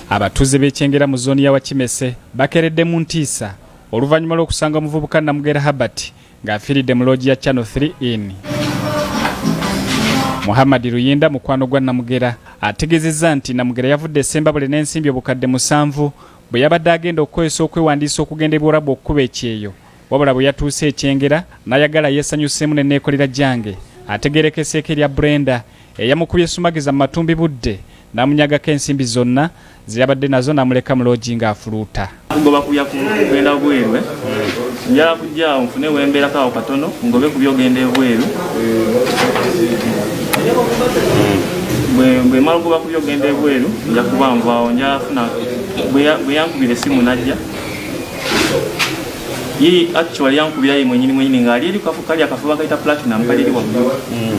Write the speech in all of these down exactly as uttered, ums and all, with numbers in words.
Abatuuze b'e Kyengera mu zooni ya Wakimese bakeredde mu ntiisa oluvannyuma lw'okusanga omuvubuka Namugera Herbert ng'afiiridde mu loogi ya Channel three in. Muhammad Ruyinda mukwano gwa Namugera ategeezezza nti Namugera yavudde Sembabule n'ensimbi obukadde musanvu bwe yabadde agenda okukozesa okwewandiisa okugenda e Bulabu okukuba ekyeyo, wabula bwe yatuuse e Kyengera n'ayagala yeesanyuseemu ne nekolera gyange ategerekese erya Brenda eyamukubye sumagiza mu matumbi budde n'amunyagako ensimbi zonna ziyabadde nazo n'amuleka mu loogi ng'afuluuta. Ngoba kuya kugenda bweru njala kujja nfune wembeera kawo katono ngobe ku byogenda bweru bwe mala kuba ku byogenda bweru nja kuba nvaawo njala funa bwe yankubira essimu najja ye actually yankubira ye mwenyini mwenyini ng'ali eri kali akafuba kaita platinum kali eri waggulu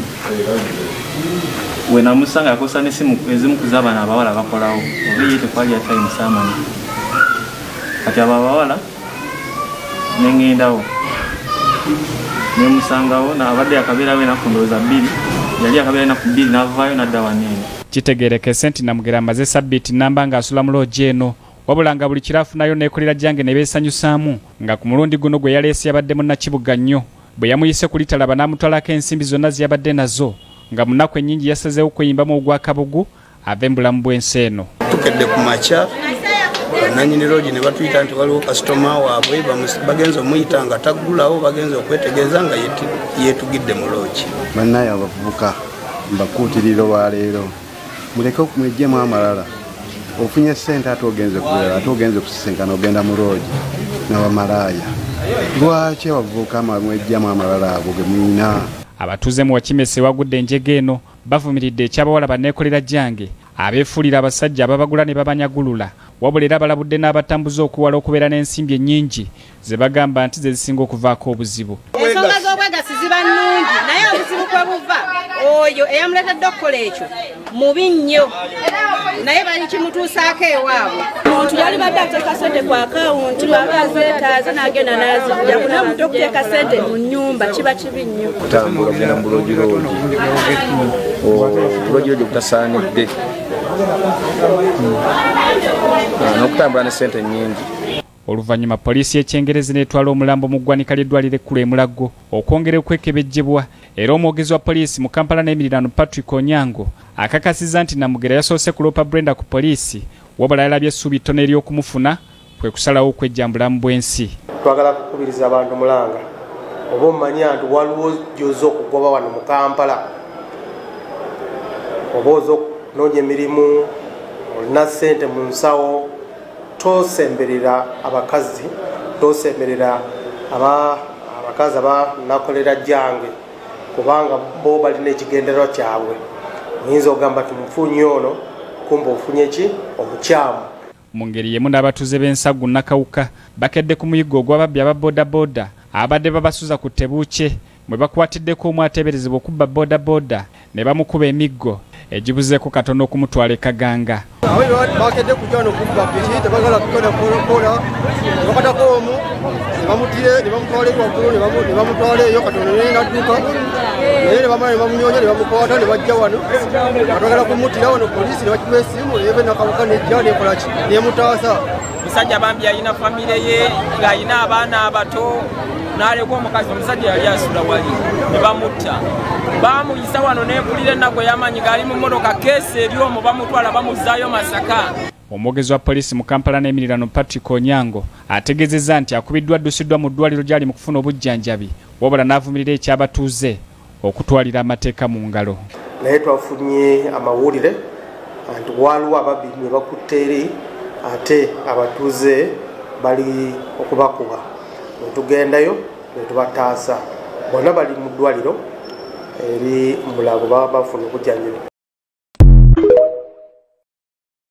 we namusanga yakosa n'essimu ezimu ku z'abaana abawala bakolawo oba ye tekwali ya time samani kati abo abawala nengendawo nemusangawo n'abadde akabeerawo enaku ndowooza bbiri yali akabeera enaku bbiri n'avaayo n'adda waneeno. Kitegerekese nti Namugera amaze sabbiiti nnamba ng'asula mu loogi eno wabula nga buli kiraafunayo nekolera gyange ne beesanyusaamu nga ku mulundi guno gwe yaleese yabadde munnakibuga nnyo bwe yamuyise ku litalaba n'amutwalako ensimbi zonna ziyabadde nazo nga munaku ennyingi yasazeewo kweyimbamu ogwakabugu ave mu bulamu bw'ensi eno. Tukedde ku makya nanyini loogi ne batuyita nti waliwo kasitoma waabwe bagenza omuyita nga taggulawo bagenza okwetegeeza nga yeetugidde mu loogi. Bannaye abavubuka mbakuutirira olwaleero muleke okumwejjemu amalala ofunye ssente ate ogenze kulera ate ogenze kusisenkana ogenda mu loogi n'abamalaaya. Lwaki abavubuka mwejjamu amalala ago ge muyina? Abatuuze mu Wakimese wagudde enjega eno bavumiridde ekyabawala banekolera gyange abeefuulira abasajja ababagula ne babanyagulula wabula era balabudde n'abatambuza okuwala okubeera n'ensimbi ennyingi ze bagamba nti ze zisinga okuvaako obuzibu. Ensonga z'obwegasi ziba nnungi naye obuzibu kwe buva oyo eyamuleetedde okukola ekyo mubi nnyo naye bali kimutuusaako ewaabwe. Omuntu yali badde ateeka ssente ku akawunti baba azeetaaze n'agenda n'azijja naye omuntu okuteeka ssente mu nnyumba kiba kibi nnyo. Kutambula ogenda mu loogi loogi loogi loogi okutasaanidde n'okutambula ne ssente nnyingi. Oluvannyuma poliisi y'e Kyengera n'etwala omulambo mu ggwanika ly'eddwaliro ekkulu e Mulago okwongera okwekebejjebwa era omwogezi wa poliisi mu Kampala n'emirirano Patrick Onyango akakasizza nti Namugera yasoose kuloopa Brenda ku poliisi wabula yalabye essuubi ttono ery'okumufuna kwe kusalawo okwejja mu bulamu bw'ensi. Twagala kukubiriza abantu mulanga oba omanya nti waliwo gy'oza okugoba wano mu Kampala oba oza okunoonya emirimu olina ssente mu nsawo tosemberera abakazi tosemberera abakazi aba nakolera gyange kubanga bo balina ekigendererwa kyabwe. Oyinza okugamba ti mufunye ono kumba ofunye ki obukyamu. Mu ngeri yemu n'abatuuze b'ensagu nakawuka bakedde ku muyiggo ogw'ababbi aba boodabooda abadde babasuza ku Tebuukye bwe bakwatiddeko omu ateeberezebwa okubba boodabooda ne bamukuba emiggo egibuzeeko katono okumutwala e Kaganga. Bakedde kujja wano kubba piki tebagala kukola kolokola ne bakatako omu ne bamutire ne bamutwala waggulu ne bamutwala eyo katono n'adduka naye ne bamala ne bamunyonya ne bamukwata ne bajja wano batagala kumutira wano poliisi ne bakiwa essimu eve nakawuka nejja nekola ki nemutaasa. Musajja bambi alina famire ye ng'alina abaana abato n'aleka omukazi omusajja yali asula wali ne bamutta bamuyisa wano n'empulira ennaku ey'amaanyi ng'ali mu mmotoka keesi eri omwo bamutwala bamuzzaayo Masaka. Omwogezi wa poliisi mu Kampala n'emirirano Patrick Onyango ategeezezza nti akubiddwa addusiddwa mu ddwaliro gy'ali mu kufuna obujjanjabi wabula n'avumirira ekyabatuuze okutwalira amateeka mu ngalo. Naye twafunye amawulire nti waliwo ababbi ne bakutte eri ate abatuuze bali okubakuba. Bwe tugendayo ne tubataasa bonna bali mu ddwaliro eri Mulago baba bafuna obujjanjabi.